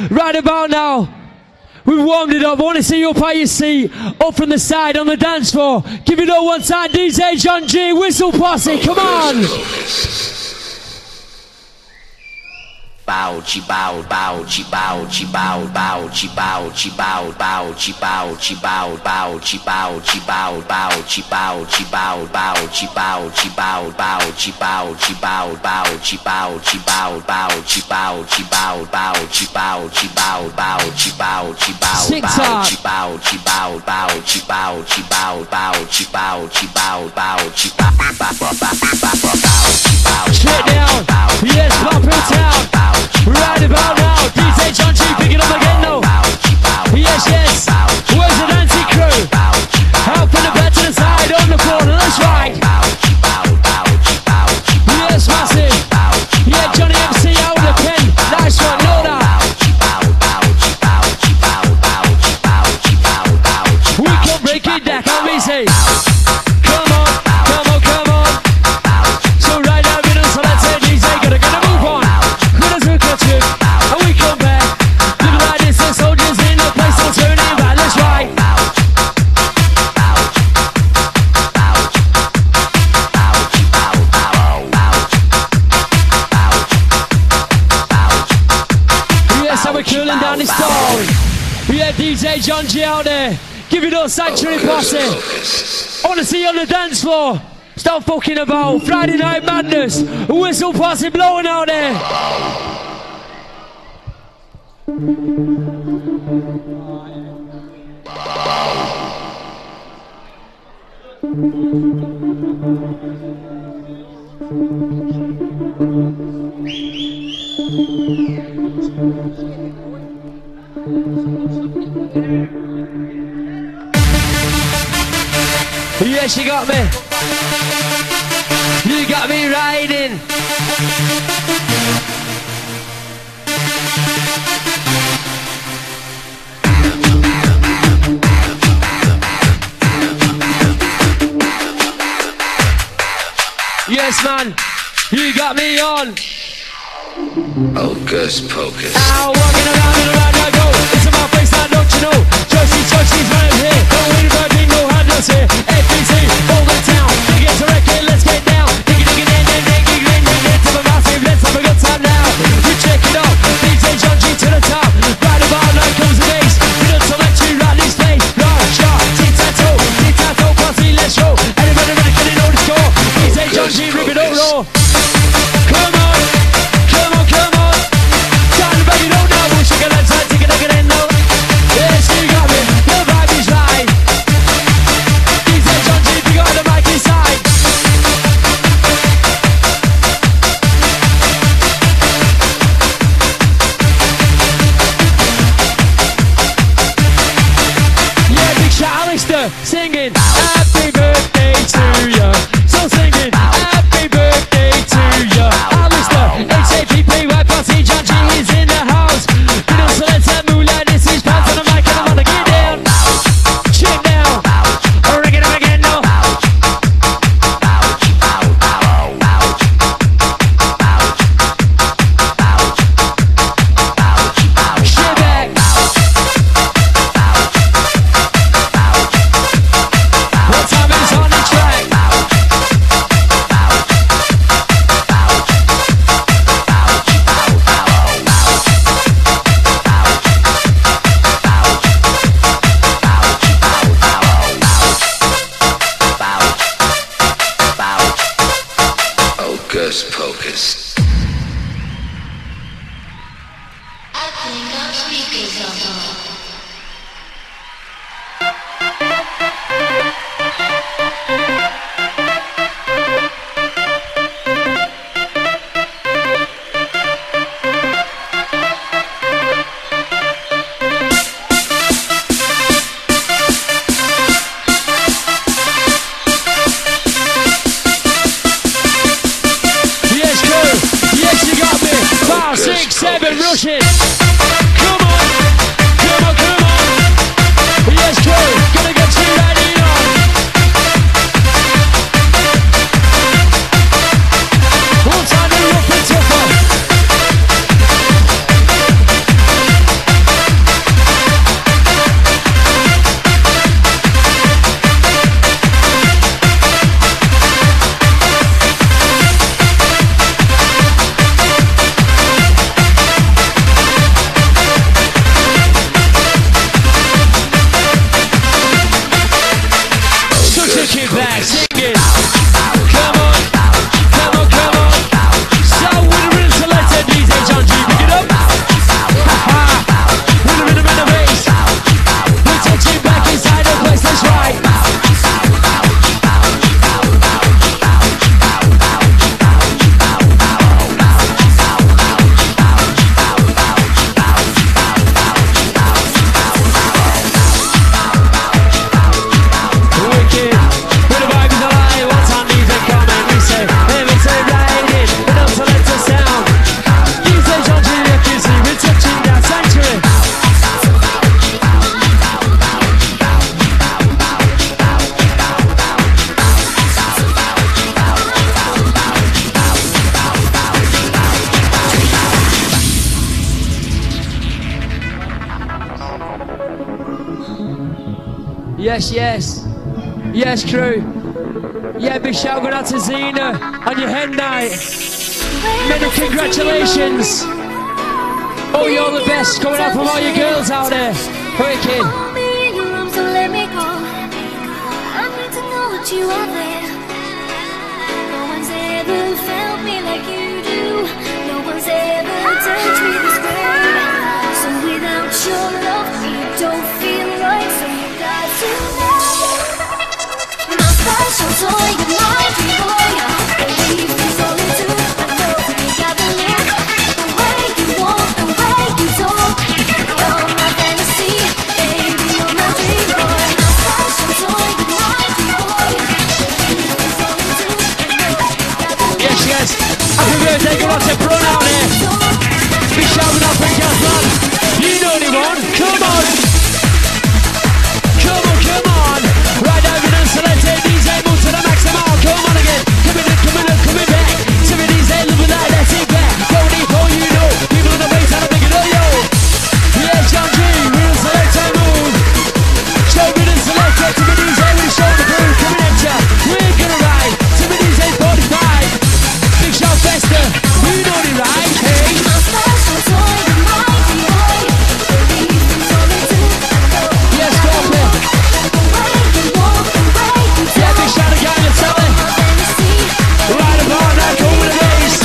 Right about now, we've warmed it up. I want to see you up at your seat, up from the side on the dance floor. Give it all one time, DJ John G, Whistle Posse, come on! Bow, chi bow, bow, chi bow, chi bow, bow, chi bow, chi bow, bow, chi bow, chi bow, bow, chi bow, chi bow, bow, chi bow, chi bow, bow, chi bow, chi bow, bow, chi bow, chi bow, bow, chi bow, chi bow, bow, chi bow, chi bow, bow, chi bow, chi bow, bow, chi bow, chi bow, bow, chi bow, chi bow, bow, chi bow, chi bow, bow, chi bow, chi bow, bow, chi bow, straight down, yes, pop it down. Right about now, DJ John G, pick it up again now. Yes, yes, where's the dancing crew? Out from the back to the side, on the floor, let's ride. Yes, massive. Yeah, Johnny MC out the pen. Nice one, Lola. We can break it down, can we say? Come on, come on, come on. So right now, we don't select it, DJ, gonna move on. And we come back. Look like this, the soldiers in the place, so turn it back, let's ride. Yes, and we're cooling down this song. Yeah, DJ John G out there. Give it up, Sanctuary Posse. I want to see you on the dance floor. Stop fucking about. Friday Night Madness. Whistle Posse blowing out there. Yes, you got me. You got me riding. Yes, man, you got me on. Hocus pocus. Now walking around and around I go. It's in my face, now don't you know? Joyce's right here. Don't wait about bingo, handles here. FBC, all the town. Dig it to record, let's get down. Dig it, to the massive, let's have a good time now. We check it out. DJ John G to the top. Right about now comes the bass. We don't select you right this place. Right shot, tic-tac-toe, posse, let's go. Anybody ready, can you know the score? DJ John G, rip it all raw. Come on, come on, come on. Time to bring it on now. We'll shake it outside, take it again now. Yes, you got me. The vibe is right. DJ John G, you got the mic inside. Yeah, big shout Alistair singing Happy Birthday to you. So singing Happy Birthday to you. Alistair, H-A-P-P-Y Posse, John G is in the house. You know, so let's have moonlight, this is pants on the mic and I wanna get down. Check now, ring it up again now. Shit back. What time is on the track? Hocus pocus. I think our speakers are on. Yes, crew. Yes, you got me. 5, 6, 7, rush it. Come on. Come Yes, yes. Yes, crew. Yeah, big shout going out to Zena on your head night. Many congratulations. Oh, you're the best. Going out from all your girls out there. Breaking. You are there. No one's ever felt me like you do. No one's ever touched me this way. So without your love, it don't feel right. So you got to know. My special toy, my dream boy. Believe is all it do. I know you got the look. The way you walk, the way you talk. You're my fantasy, baby, you're my dream boy. My special toy, my dream boy. Yes, happy birthday, go out to Brun out here. Big shout out for Catherine. You know anyone? Come on. Come on, come on. Right now, we're going to select a DJ move to the maximum. Come on again. Coming back. Some of these ain't living like that's it back. Go deep, oh, you know. People in the bass, I'm thinking, oh, yo. Yeah, John G, we're going to select a move. Show me the selector. Some of these ain't with the shoulder crew. Coming at ya. We're gonna ride. Some of these ain't 45. Big shout Fester, you know the right, hey. My special toy, my boy. Yes, Scorpion. Yeah, big shout again to Sally. Right about now, go with the bass.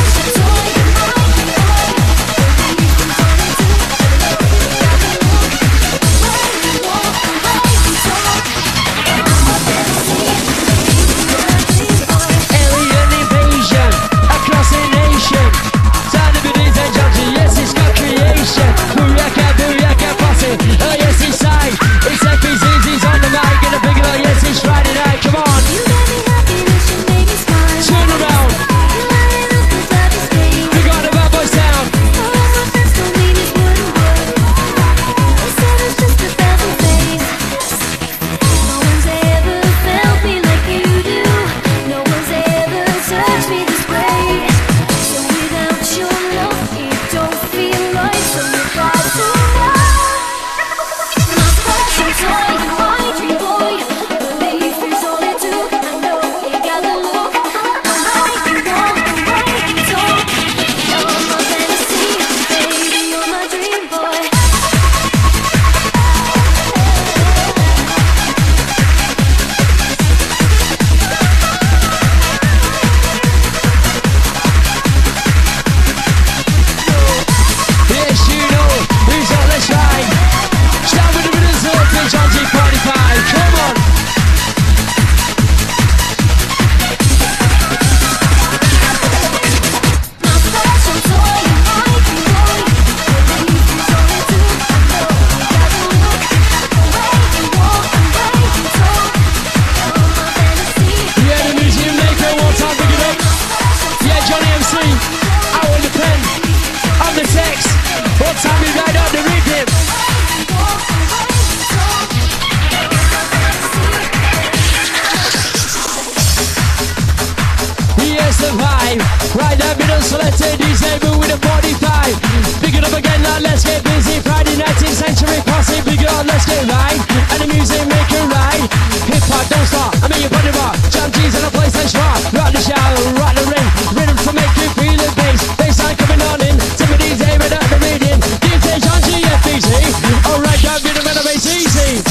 Alien invasion across the nation. Time to be DJ Junkie, yes, it's got creation. Booyaka, posse. Oh, yes, inside. It's FBZ's on the mic, and a big oh, yes, it's Friday night. Come on. Turn around. We got a bad boy sound. No one's ever felt me like you do. No one's ever touched me this way. So without your love, it don't feel right. So you got to know. My special toy, my dream boy. Belief is all it took. I know you got the look. The way you walk, the way you talk. You're my fantasy, baby, you're my dream boy. Yes, you know who's on this ride. Stand with the winners of the John G 45. Come on. My special toy, my dream boy. Belief is all it took. I know you got the look. The way you walk, the way you talk. You're my fantasy. Yeah, the music maker, one time, pick it up. Yeah, Johnny MC, I on the pen, on the text. One time we ride on the rhythm. Yes, the vibe. Right now, middle selected DJ move with a 45. Pick it up again now, let's get busy. Friday 19th century posse, big up, let's get right. And the music make it right. Hip hop don't stop, I mean your body rock. Jam G's in a place that's rock. Rock the shower, rock the ring. Rhythm to make you feel the bass. Bassline coming on in. Some of these ain't without the reading. DJ John G, FBZ. Alright, now rhythm and the bass easy.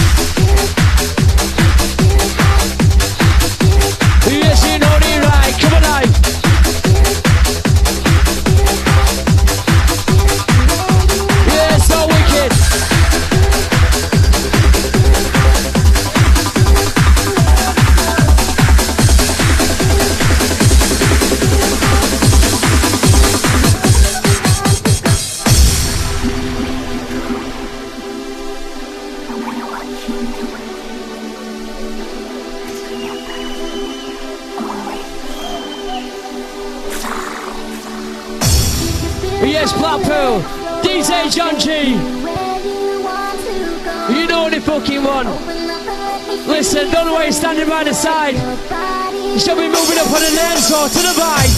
Yes, you know the right. Come alive. Yeah, so wicked. Yes, Blackpool, DJ John G. You know the fucking one. Listen, don't know why you're standing by the side. You should be moving up on the dance floor to the right.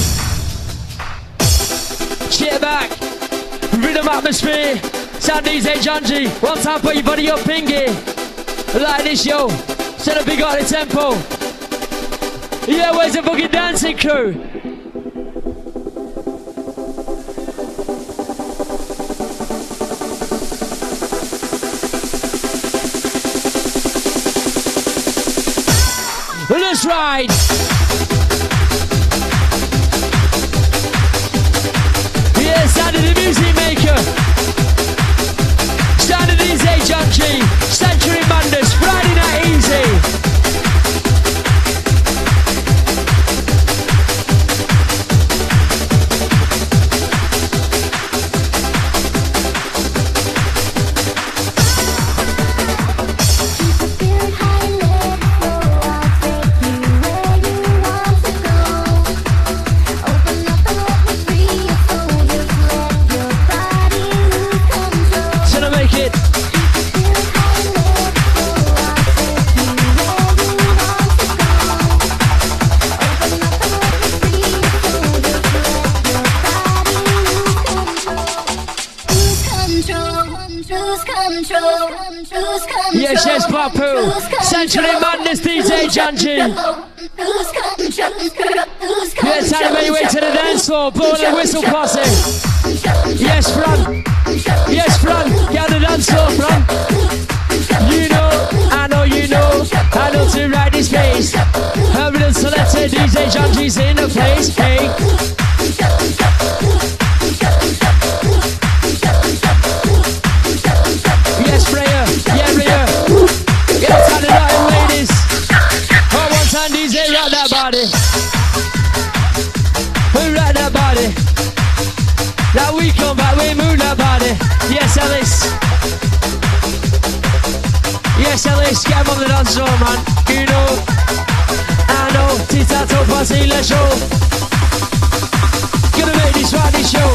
Cheer back. Rhythm atmosphere. Sound DJ John G. One time put your body up, pingy. Like this, yo. Set up big on the tempo. Yeah, where's the fucking dancing crew? Well, let's ride. Yeah, sound of the music maker. Sound of DJ John G. Century Madness, Friday Night Easy. Yes, Papu. Century Madness, DJ John G. Yes, how to make your way to the dance floor. Blow the whistle posse. Yes, Fran. Yes, Fran. Get the dance floor, Fran. You know, I know you know. I know to ride this pace. Permanent selector, DJ John G's in the place. Hey. Yes, Freya. Yeah, Freya. Yes, I know ladies. Oh, one time DJ, rock that body. We rock that body. Now we come back, we move that body. Yes, Ellis. Yes, Ellis, get him on the dance floor, man. You know, I know. Tita Topa, see, let's show. Gonna make this Friday show.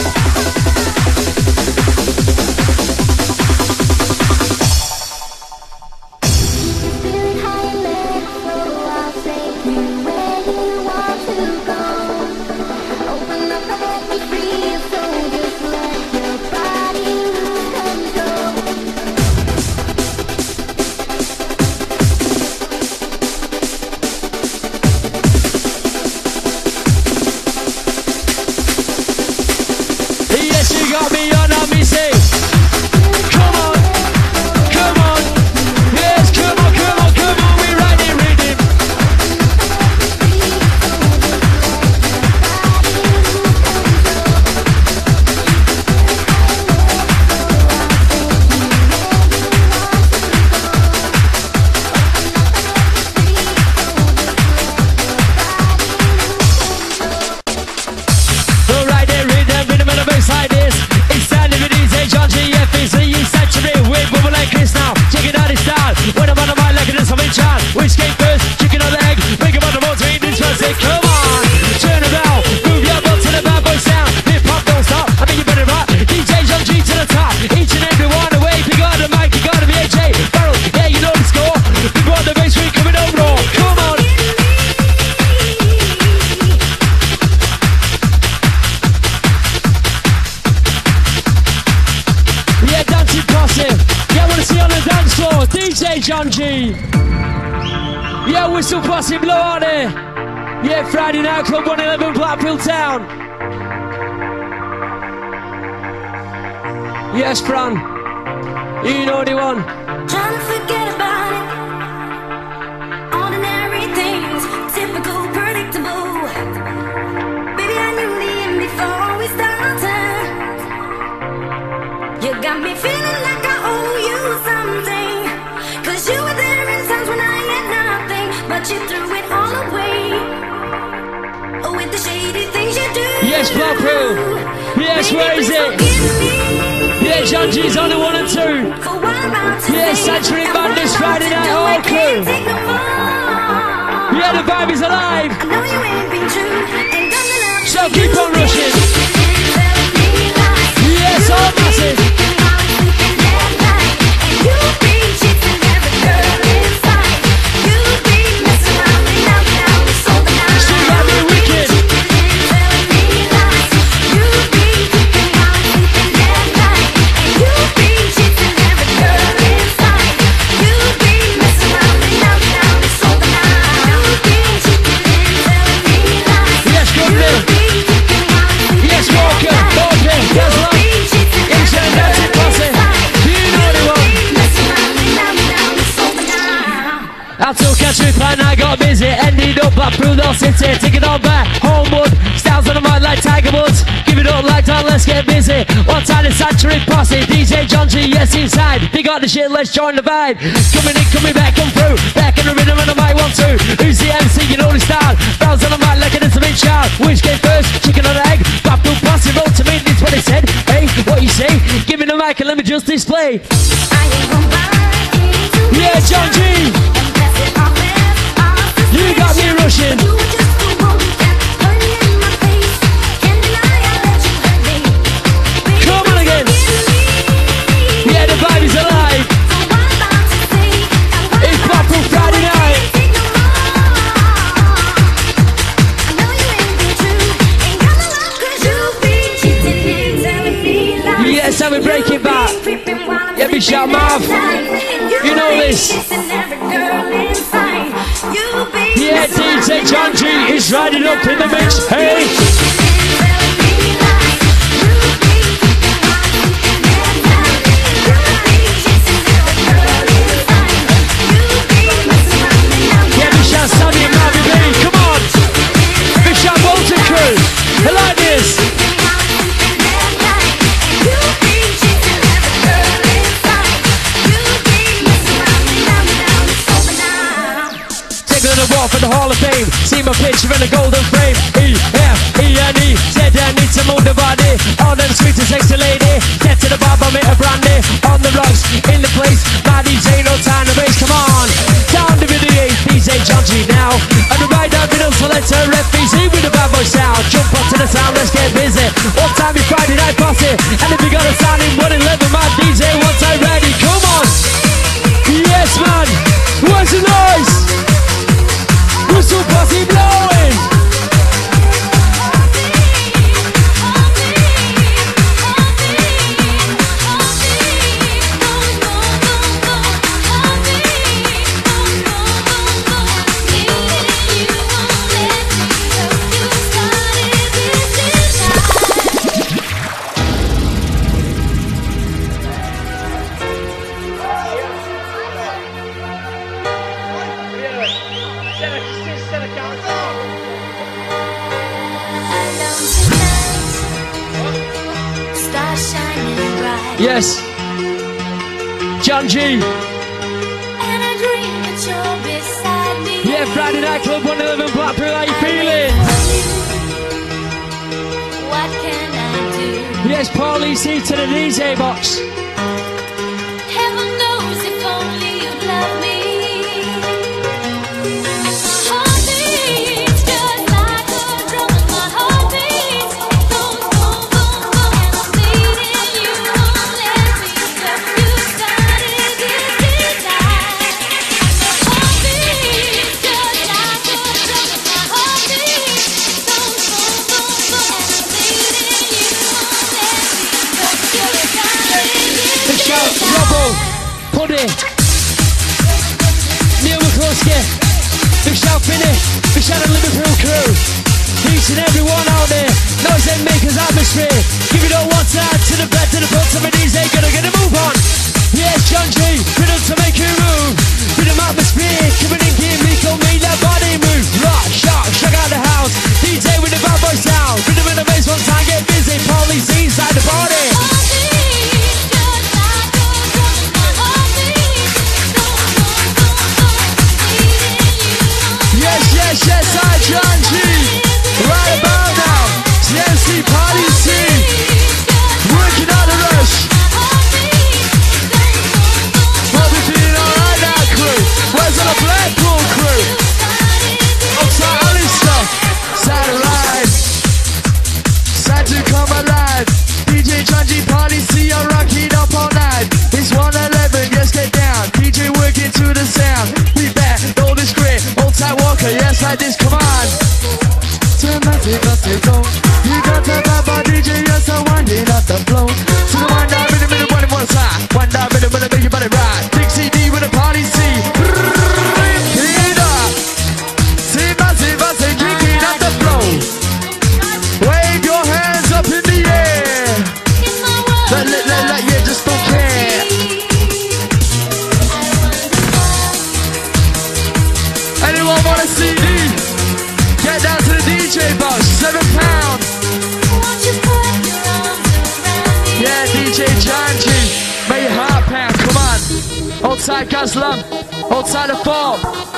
John G. Yeah, whistle posse, blow on it. Yeah, Friday Night Club 111 Blackpool Town. Yes, Fran. You know the one. Trying to forget about it. Ordinary things, typical, predictable. Baby, I knew the end before we started. You got me feeling like I owe you something. Cause you were there in times when I had nothing, but you threw it all away. Oh, with the shady things you do. Yes, Blackpool. Yes, where is it? Yeah, John G's on the 1 and 2. Yeah, Century Madness, Friday Night, all crew. Yeah, the vibe is alive. So keep on rushing. Yes, all massive. You street plan, I got busy. Ended up back through the city. Take it on back, homewood. Styles on the mic like Tiger Woods. Give it up like that, let's get busy. One time the Sanctuary Posse. DJ John G, yes inside. They got the shit, let's join the vibe. Coming in, coming back, come through. Back in the rhythm and the mic, 1, 2. Who's the MC, you know the style. Bounce on the mic like an intimate child. Which came first, chicken or egg? Back through Posse, roll to me, that's what they said. Hey, what you say? Give me the mic and let me just display. Yeah, John G. You got me rushing. Come on again. Yeah, the vibe is alive. It's Blackpool Friday night. Yes, and we break it back. Yeah, big shout, Marv. You know this. Yeah, DJ John G is riding up in the mix. Hey. Yeah, big shout, Sammy and Marvin B. Come on. Big shout, Bolton crew. I like this. For the Hall of Fame, see my picture in a golden frame. E-F-E-N-E, said I need to move the body. All them sweet and sexy lady. Get to the bar, buy me a brandy. On the rocks, in the place. My DJ, no time to waste. Come on, down the video, DJ John G now. And the right down middle selector, FBC with the bad boy sound. Jump onto the sound, let's get busy. One time is Friday night posse. And if you got a sound in 111, my DJ, one time ready. Come on, yes man, what's the noise? Whistle posse blowing. Yes, John G. Yeah, Friday Night Club 111 Blackpool, how you feeling? What can I do? Yes, Paulie C to the DJ box. Heaven knows if only you'd love me. My heart beats just like a drum. My heart beats goes boom, boom, boom. And I'm bleeding, you won't let me go. You started this desire. My heart beats just like a drum. My heart beats goes boom, boom, boom. And I'm bleeding, you won't let me go. You started this The shout, Robbo, Puddy, Neil McCluskey, the shout Finny, the shout of Liverpool crew, each and everyone out there, noise and makers atmosphere, give it all one time to the back, to the front, some of these ain't gonna get a move on. Yes, John G, rhythm to make you move, rhythm atmosphere, coming in, give me, come make that body move, rock, shock, shock out the house, DJ with the bad boy sound, rhythm in the bass, one time, get busy, Paulie C inside the party. Yes, I John G. Right about now, CNC Party C. Working on the rush. Outside Gazlam, outside the farm.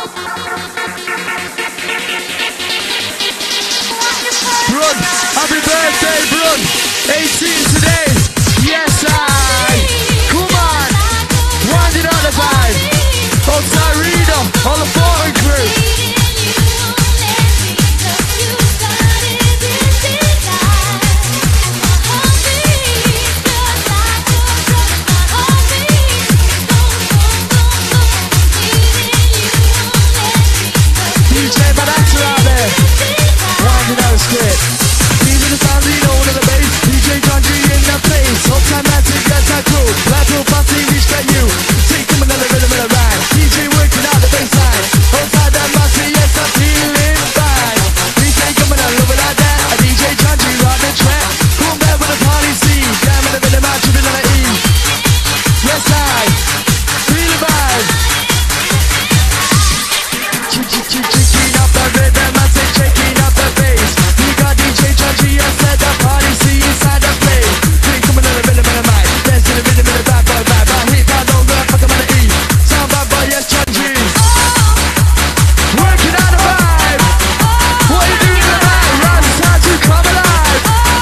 Brun, happy birthday, Brun. 18 today. Yes, come on. Winding out the vibe. Outside Rita, all the foreign crew. These are the sounds we know to the bass. DJ Country in the place. Whole time I take that tattoo. Lateral party, respect you. Take them another rhythm and a rhyme. DJ working out the bassline. Outside that master, yes, I'm feeling fine. DJ coming out, love it like that. A DJ Country rock the track. Come back with a party scene. Damn it, a rhythm out, tripping on the E. Yes, I feel the vibe. Shaking up the rhythm, I say shaking up the bass. We got DJ Chachi, I said the party, see inside the place. Drink coming in the rhythm and the mic. Dance in the rhythm and the bad boy vibe. I hit that don't go fuck 'em on the E. Sound bad boy, yes Chachi. Working out the vibe. What you doing tonight? Right, it's time to come alive.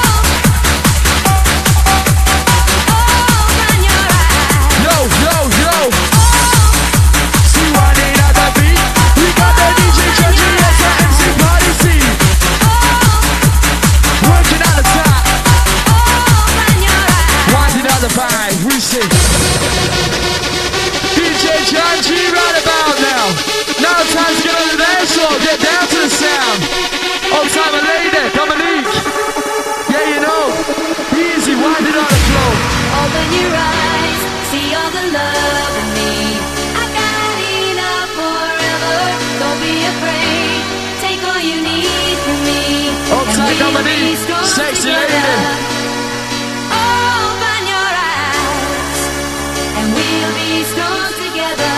Yo, yo, yo. See why they not that beat? We got the DJ Chachi, yes the MC party scene. Working out the top. Winding out the vibe. We see DJ Chachi right about now. Now time to get on the dance floor. Get down to the sound. Old time a lady, Dominique. Yeah, you know. Easy, winding on the floor. Open your eyes, see all the love in me. I got enough forever. Don't be afraid. Take all you need from me. Outside And we'll Dominique, be strong sexy together. lady. Open your eyes, and we'll be strong together.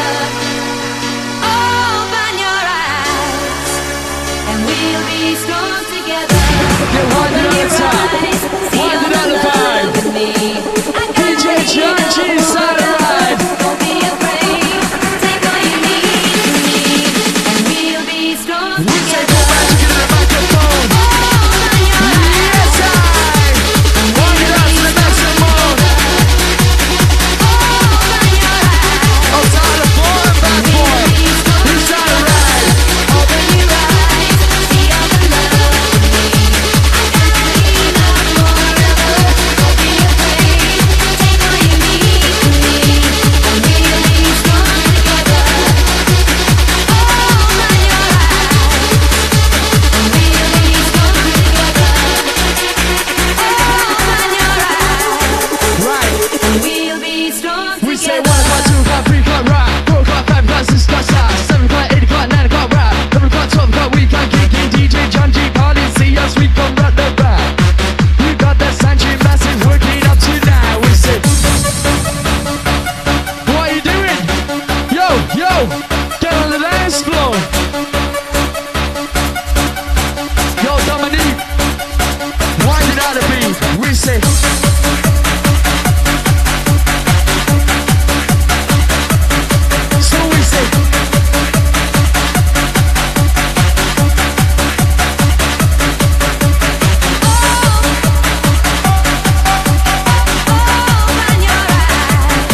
Open your eyes, and we'll be strong together. Get winding on the top. Winding on the vibe. DJ Chachi inside the ride. Don't be afraid. Take all you need from me, and we'll be strong We take together. the magic in the microphone. Open your eyes, Yes, I. Winding out to the maximum. open your eyes, Outside the boy, bad boy. Inside the ride. open your eyes, see all the love in me. I got enough forever. Don't be afraid. Take all you need from me, and we'll be strong together. Open your eyes, and we'll be strong together. Open your eyes, Right. and we'll be strong We say together. 1 o'clock, 2 o'clock, 3 o'clock, rock. 4 o'clock, 5 o'clock, 6 o'clock, stop. 7 o'clock, 8 o'clock, 9 o'clock, rock. 11 o'clock, 12 o'clock, we can kick in. DJ John G party, see us, we come rock the back. We got that Sanchez massive working up tonight. We say, what are you doing? Yo, yo, get on the dance floor. Yo, Dominique, winding out the beat. We say, so we say, Open your eyes,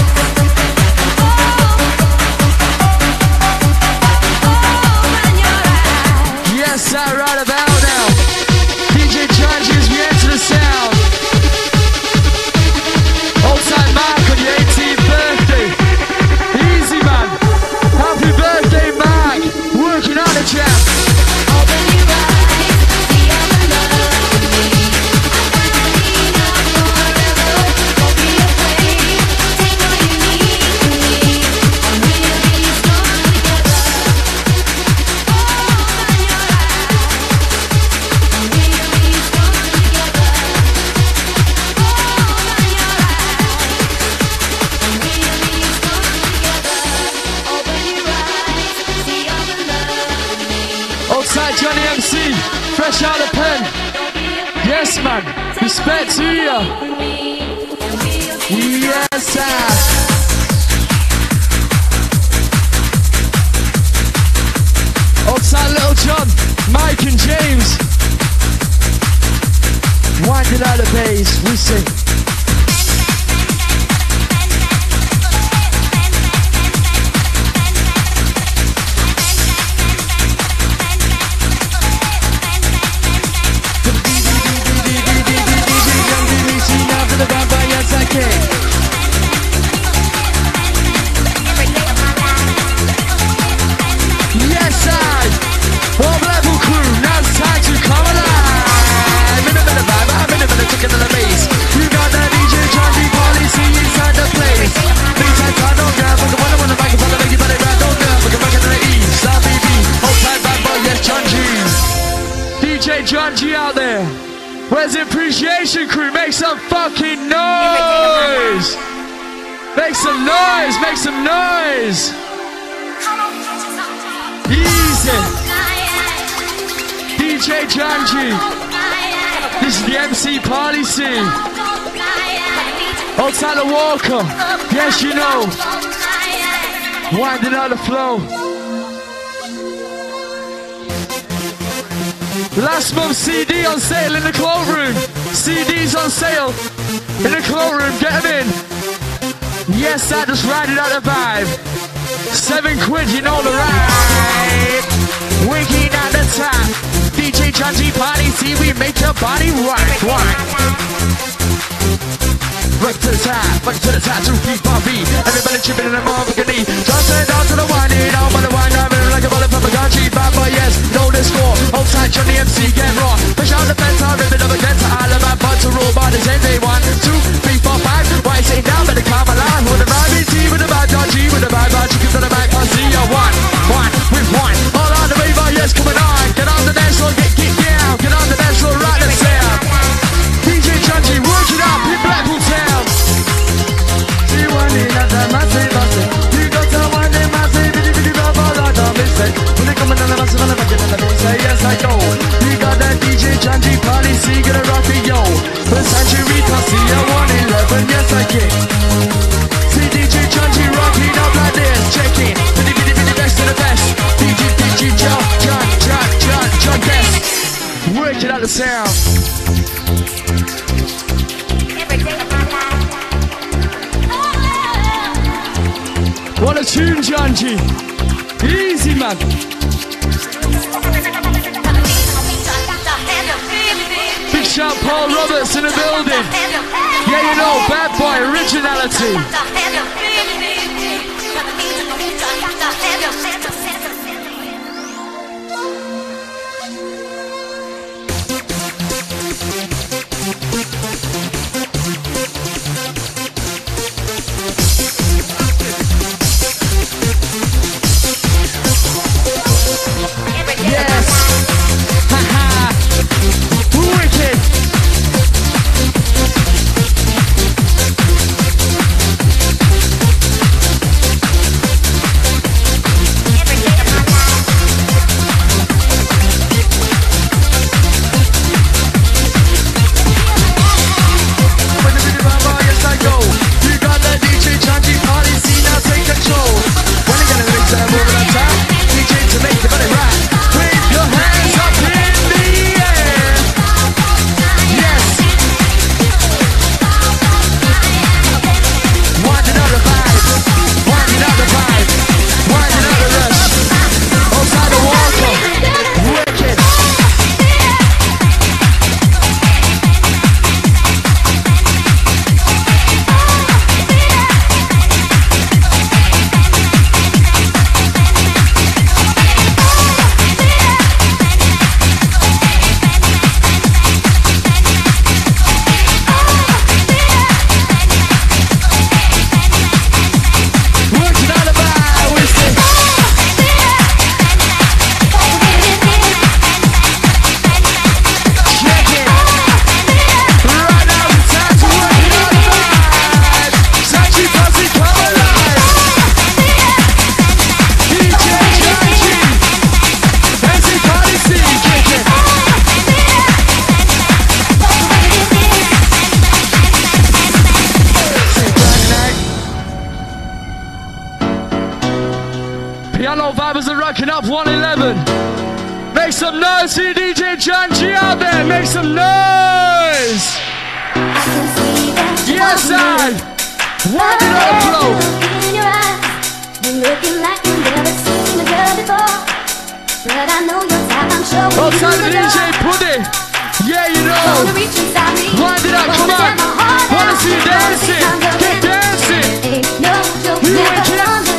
open your eyes. yes, I right about now. DJ Charges, we enter the sound. Old time Mark on your 18th birthday. Easy man. Happy birthday, Mark. Working on the jam. Open your eyes, see all the love in me. I got enough forever. Don't be afraid. Take all you need from me, and we'll be strong together. Open your eyes, and we'll be strong together. Open your eyes, and we'll be strong together. Open your eyes, see all the love in me. Outside Johnny MC, fresh out of pen. Yes, man. Respect to you. Yes, sir. Where's the appreciation crew? Make some fucking noise! Make some noise! Make some noise! Easy! DJ Janji! This is the MC party scene! Old Tyler Walker! Yes, you know! Winding out the flow! Last month's CD on sale in the cloakroom. CDs on sale in the cloakroom. Get them in. Yes, I just riding out the vibe. £7, you know the ride. Winking at the top. DJ Janji party, see we make your body rock. Right to the top, right to the top, 2 feet, 4 feet. Everybody chipping in the motherfucking knee. Just head down to the winding, down by the wind, I'm in like a bullet from a gun. Bad boy, yes, know the score. Outside Johnny MC, get raw. Push out the fence, I'll rip it up against the island. My butt to roll by the same day. 1, 2, 3, 4, 5. Why you sitting down, better calm my line. With the rhyme, T with the bad G with the bad chickens on the back. I see you one with one. All on the way, boy, yes, coming on. Get on the dance floor, get down. Get on the dance floor, right and sound. DJ Janji, work it up in Blackpool Town. See one in the massive, you got someone in massive, when they come in the massive, I'm gonna say yes I go. You got that DJ Janji party, see get a rocky yo. The Sanchirita, see a 111, yes I can. See DJ Janji rocking up like this, check it. Bitty best to the best. DJ John best. Work it out the sound. What a tune, Janji. Easy, man. Big shout, Paul Roberts in the building. Yeah, you know, bad boy, originality. Piano vibers are rocking up 111. Make some noise for DJ Janji out there. Make some noise. Yes, I. Wind it up, flow. Outside the DJ Pudding. Yeah, you know. Wind it up, come on. Wanna see you dancing? Keep dancing. You wake it up.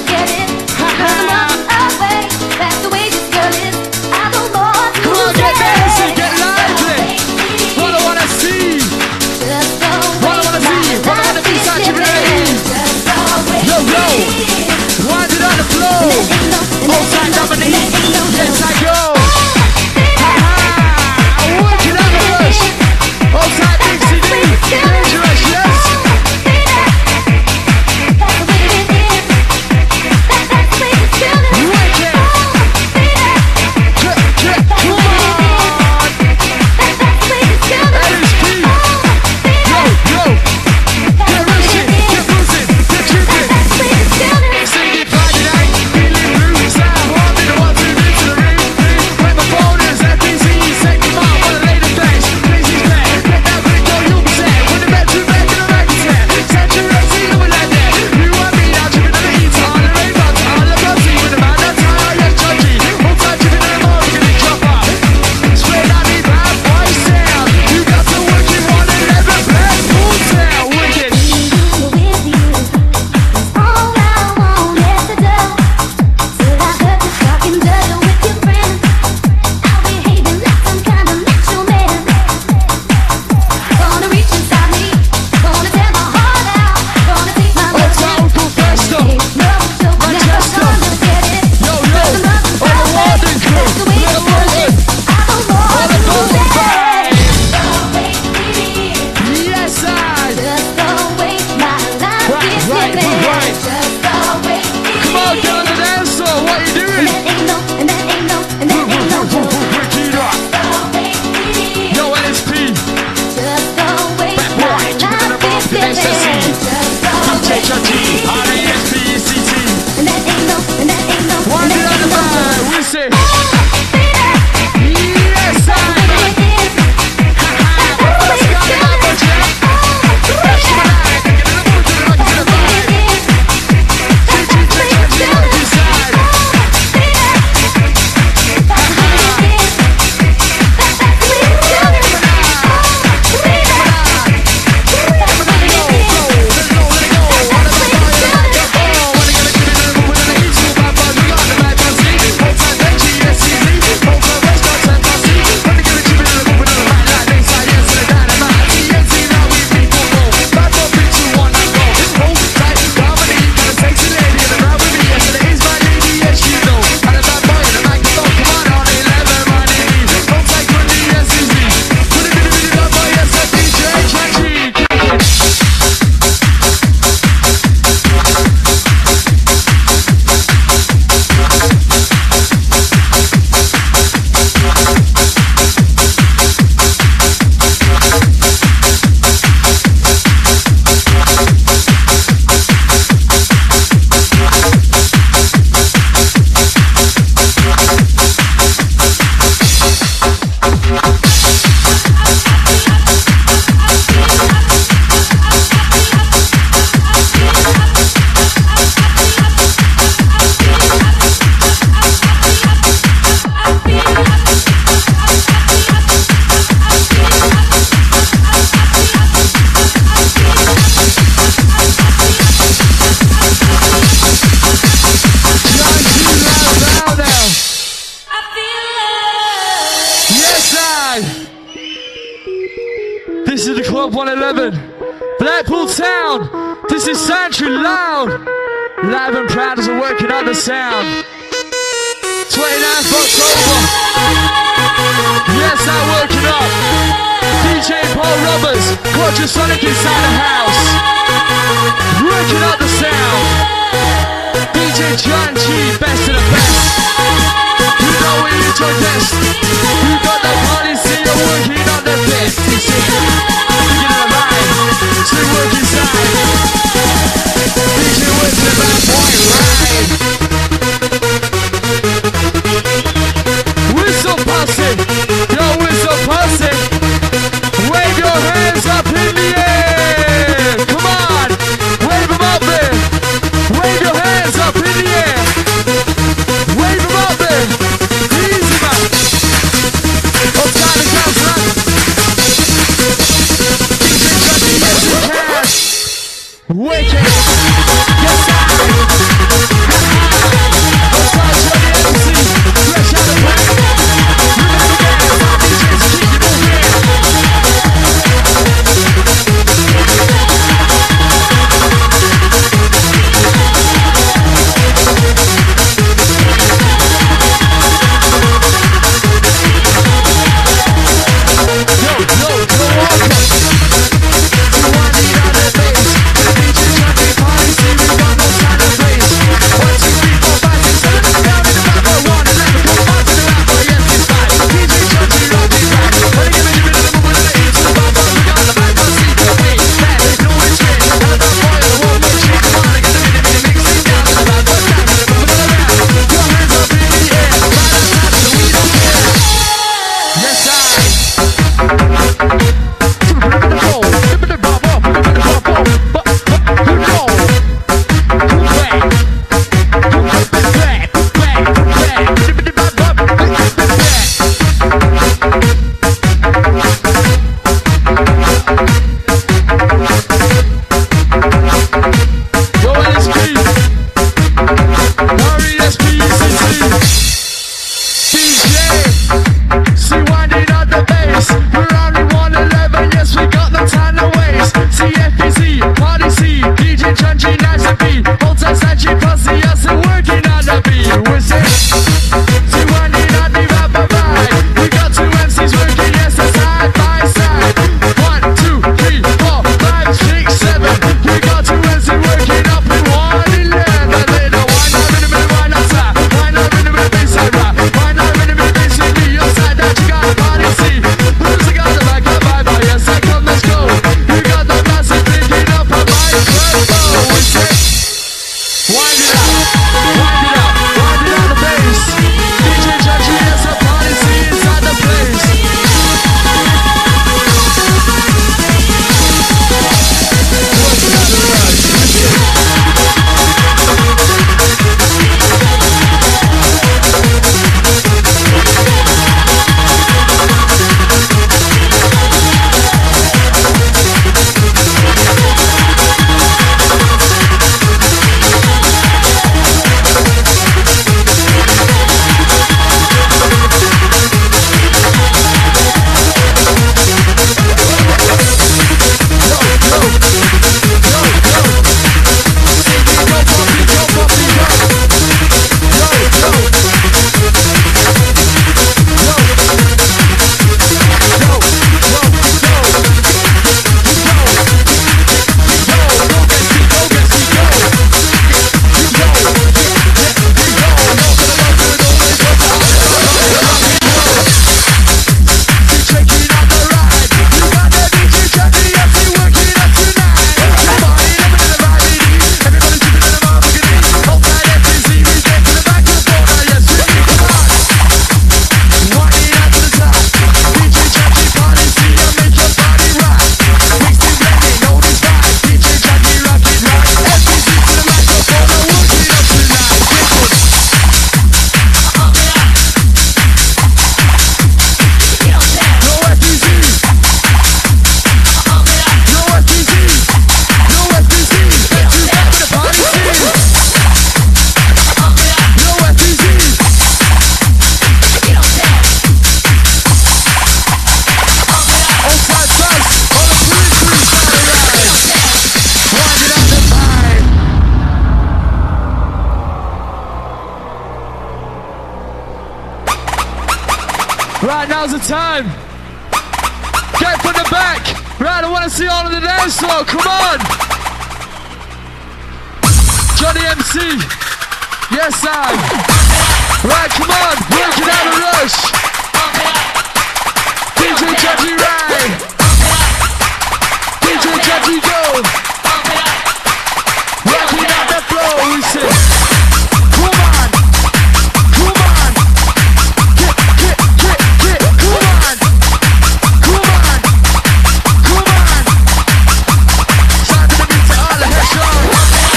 Come on, get dancing, get lively. What I wanna see. What I wanna see. What I wanna be such a raise. Yo, yo. Wind it on the floor. Outside Dominique. Yes, I go. Work it on the rush. Come on, get on the dance floor. What are you doing? Break it up. Yo, LSP. Bad boy, keep it above the SSC. DJ Chucky, R-E-S-P-E-C-T. One day on the line, we say. Yes, I. This is the Club 111, Blackpool Town. This is Sanctuary Loud, live and proud as we're working on the sound. 29th October. Yes, I'm working up. DJ Paul Roberts, Quadrasonic inside the house, working up the sound. DJ John G, best of the best. You know we need your best. You got the party, see you're working on the best. You see, you get the line, so you work inside. DJ working the bad boy, right? We're so pussy, yo, we're so pussy. Wave your hands up in the air. Come on, wave them up there. Wave your hands up in the air. Wave them up there. Easy, man. Upside the council. DJ Chucky, yes you can. Right, now's the time. Get from the back. Right, I want to see all of the dance floor. Come on. Johnny MC. Yes, I. Right, come on. Working out a rush. DJ Judgy Ray. DJ Judgy Go. Working out the floor. We say. Come on. Come on. Get. Come on. Come on. Come on. Shout to the beat to all the headshots.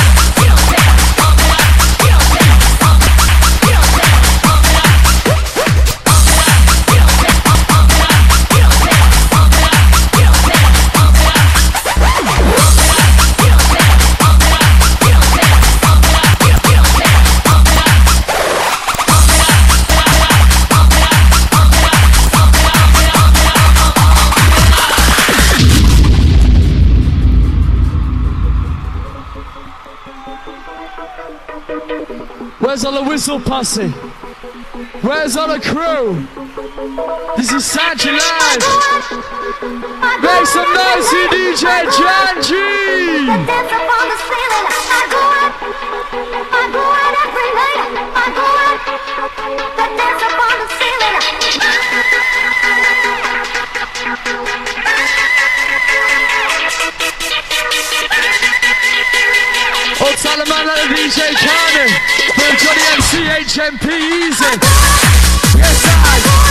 Where's all the whistle posse? Where's all the crew? This is Sanchi Live. Make some noise to DJ Janji. Oh, tell the man like the DJ Carmen. From Johnny MC, HMP, easy. Yes, I.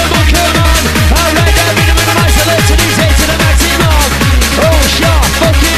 Fucking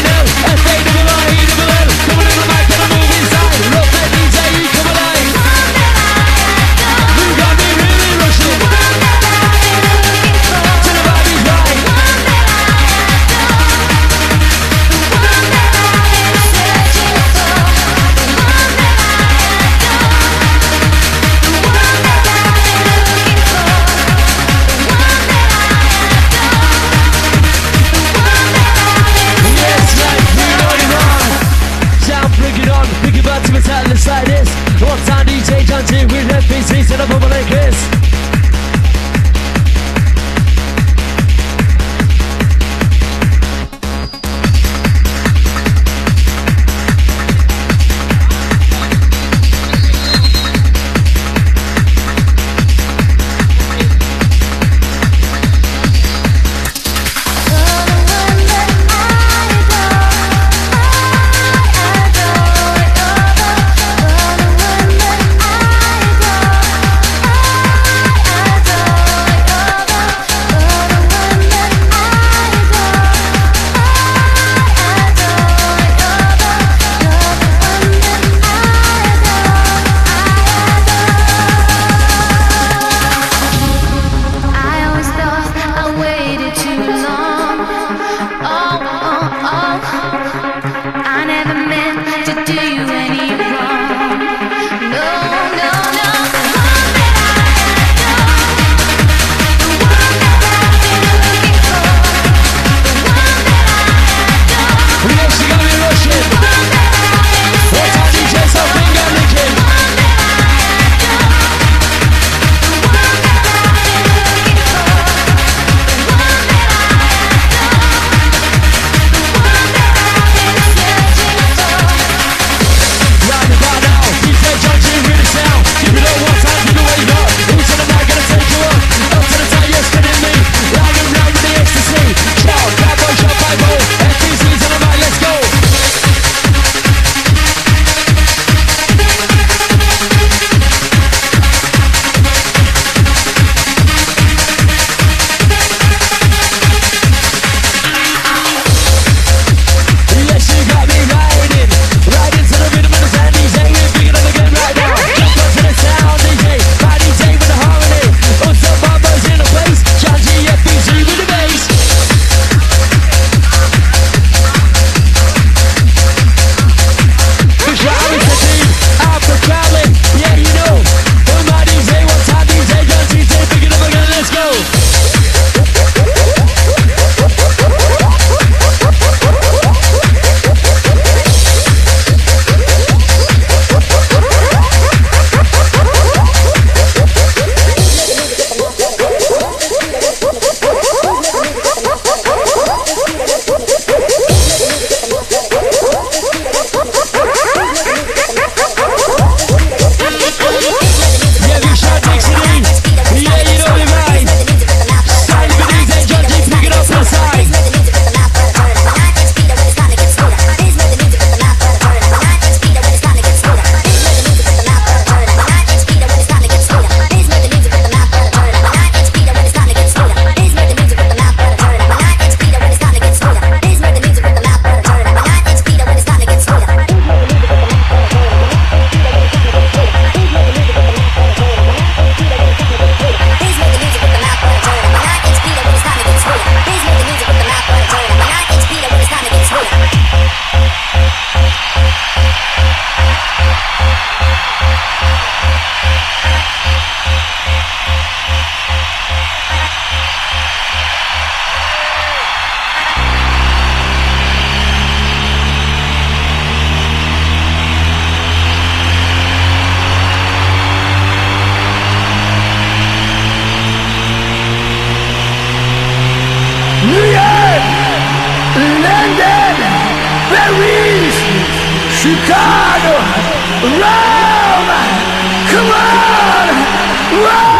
London, Paris, Chicago, Rome. Come on, Rome.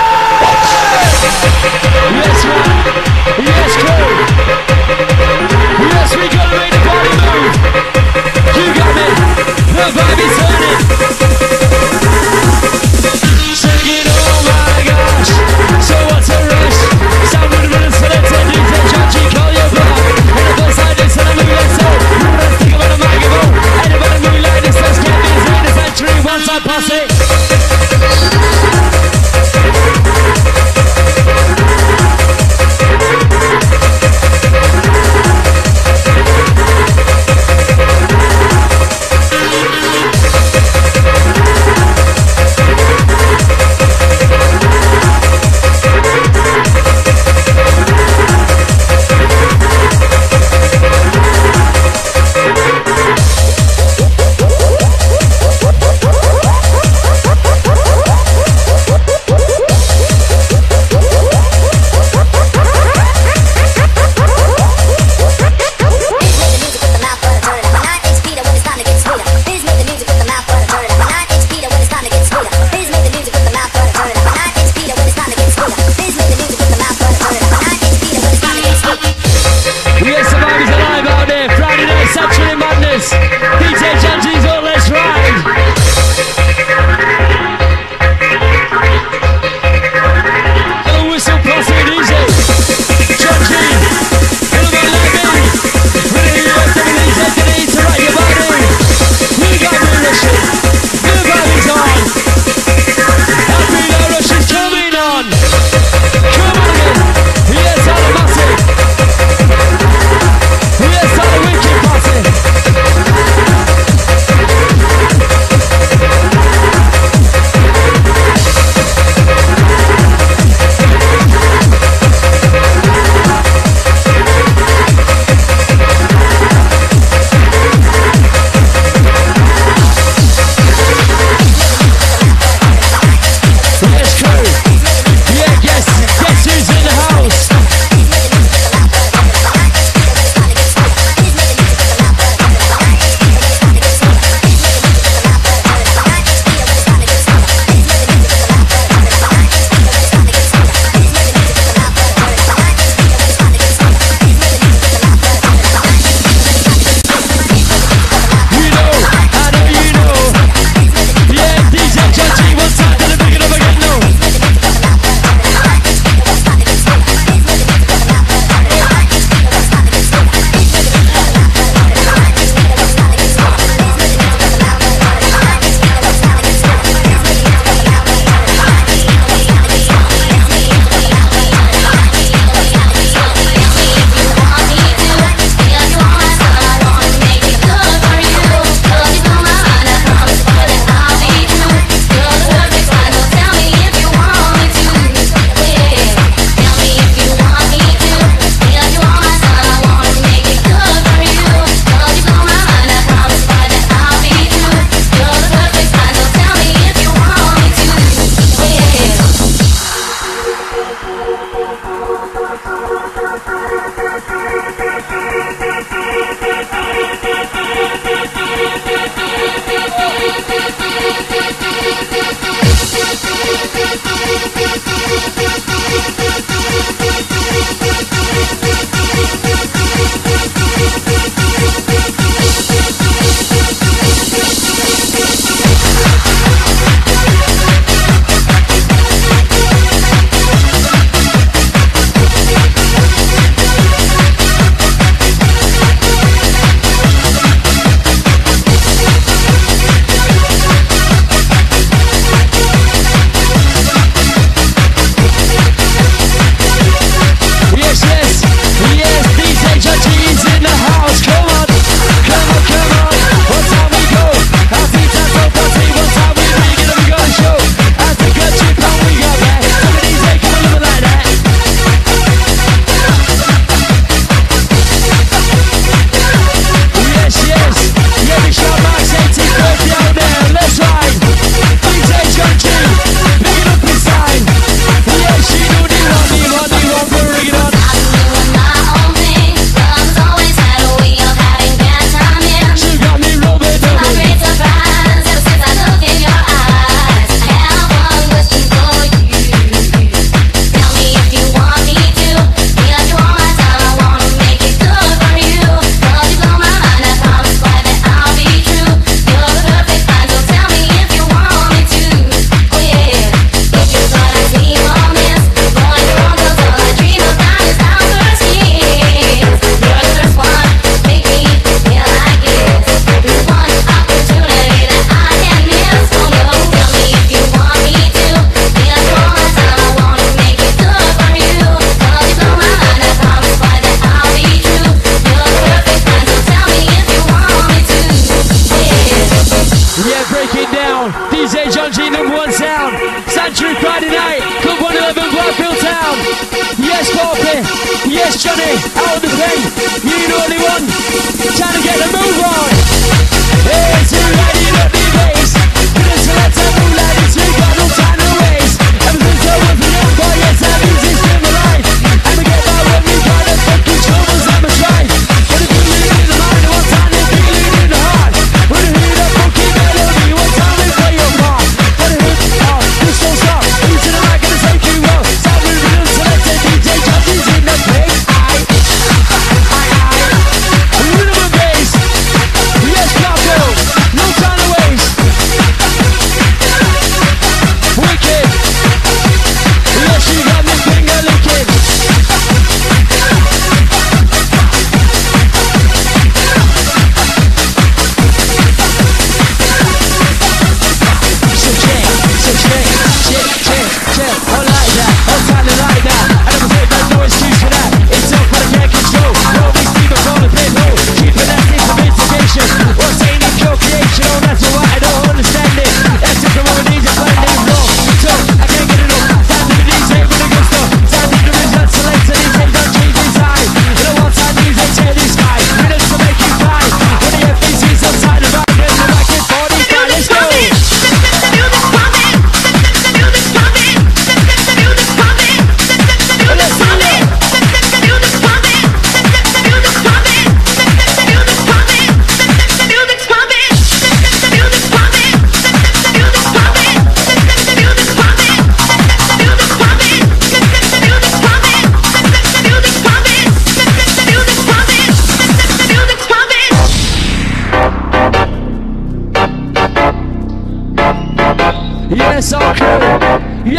Yes, man. Yes, crew. Yes, we gotta make the party move. You got me. The vibe is turning. Singing, oh my gosh. So what's a rush? Sound with a minute selected. DJ Chachi, call your bluff. And it goes like this and I move like so. You wanna think about a microphone? Anybody move like this? Let's get busy in the century. Once I pass it.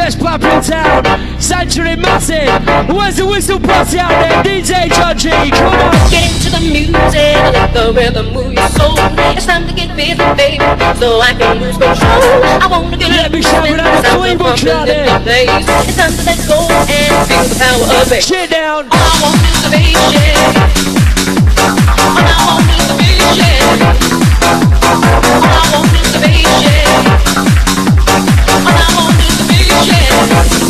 Yes, Blackpool Town, Sanctuary Massive. Where's the whistle posse out there? DJ John G, come on. Get into the music, let the rhythm move your soul. It's time to get busy, baby, so I can lose control. I wanna get Let me shout it out to Cleveland crowd here. It's time to let go and feel the power of it. Shit down. All I want is the bass, yeah. All I want is the bass, yeah. All I want is the bass, yeah. All I want is the bass, yeah.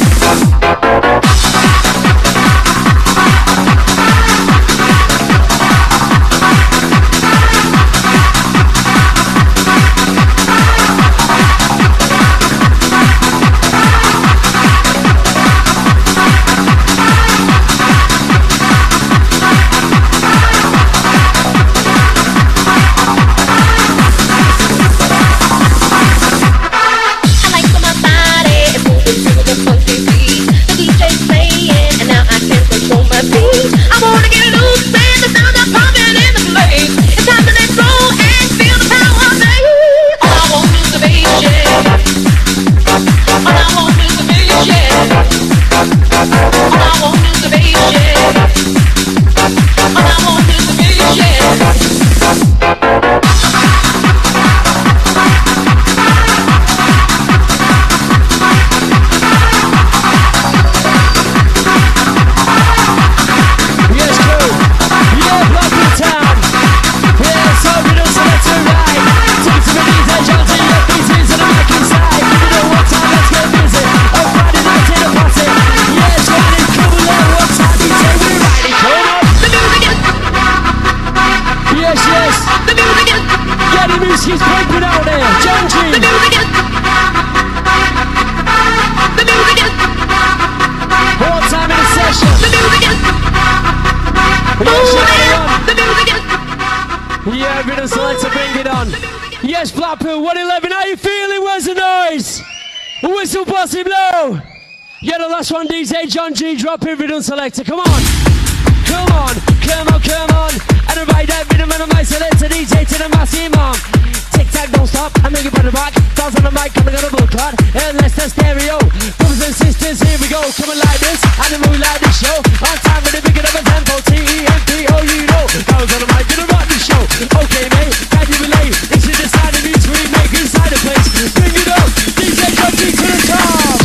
Yes, Blackpool 111, how you feeling? Where's the noise? Whistle bossy blow. Yeah, the last one, DJ John G, drop in rhythm selector. Come on. Come on, come on, come on. And invite that rhythm and my selector DJ to the massive mom. Tic tac, don't stop, I make it by the back. Dance on the mic, coming out of the clot. And let's the stereo. Brothers and sisters, here we go. Coming like this, and the mood like this show. On time with the big of a tempo, T-E-M-P-O, you know. Dance on the mic, gonna rock the show. Okay, mate, can you relate? This is the side of you to make inside the place. Bring it up, DJ John G to the top.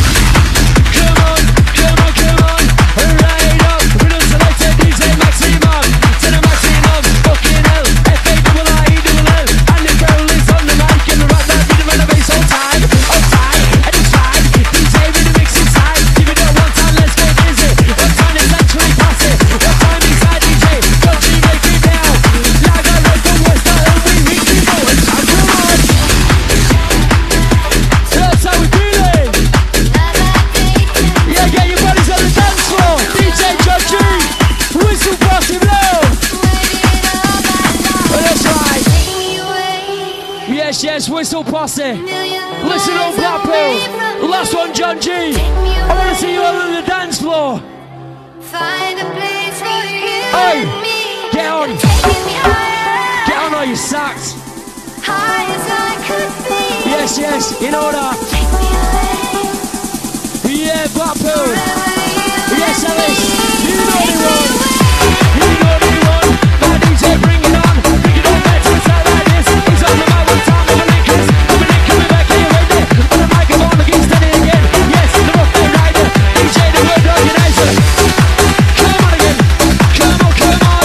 Come on, come on, come on. Right up, rhythm selector DJ Maximum. To the maximum, fucking hell. F-A-I-I-E-L-L. And the girl is on the mic and rock that rhythm and the bass on time. On time, and it's fine. DJ with the mix inside. Give it up one time, let's go busy. What time is actually passing? What time inside DJ? Don't you make it down. Like a red from West Island, we meet people and time. Come on. That's how we feeling. Yeah, get your bodies on the dance floor. DJ John G, whistle bossy blow. Oh, that's right. Yes, yes, whistle posse. Listen on Blackpool. Last one, John G. I want to see you all on the dance floor. Hey, get on. Get on or you sacked. Yes, yes, in order. Yeah, Blackpool. Yes, Alice. You know the one. You know the one. My DJ, bring it on. Bring it on back to the side like this. He's on the mic with time of the linkers. Coming back here right there. On the microphone, again, standing again. Yes, the rough day rider. DJ, the word organizer. Come on again. Come on, come on.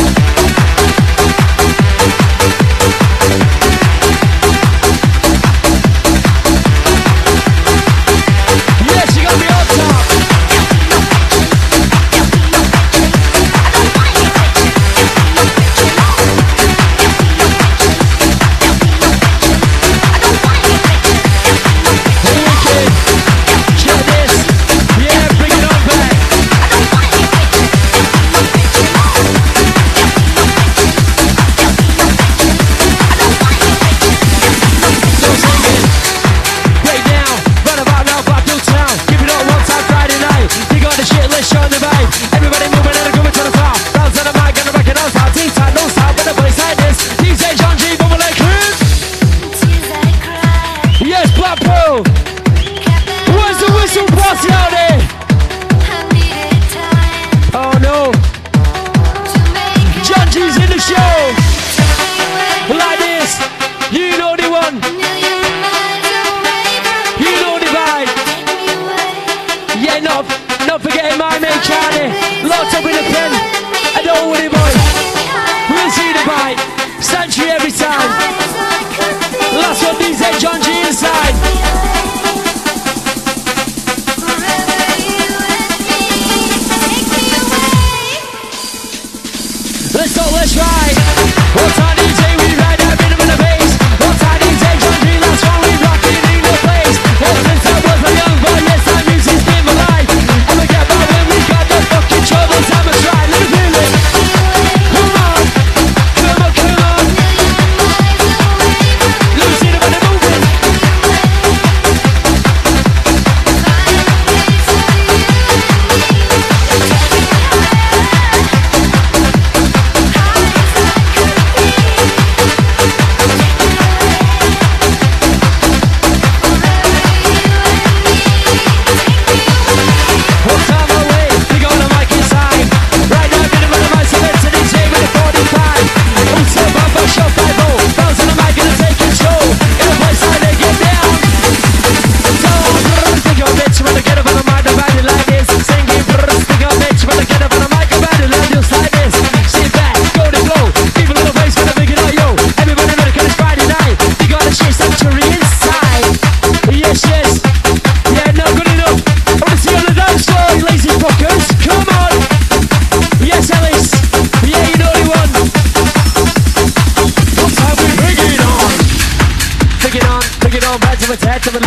Yes, you got me on top.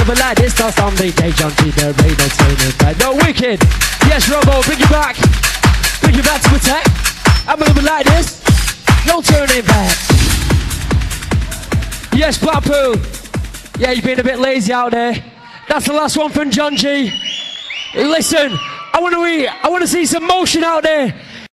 love it like this. Last on the day, John G, there ain't no turning back. No, wicked. Yes, Robbo, bring you back. Bring you back to attack. I'm a little bit like this. No turning back. Yes, Blackpool. Yeah, you've been a bit lazy out there. That's the last one from John G. Listen, I want to see some motion out there.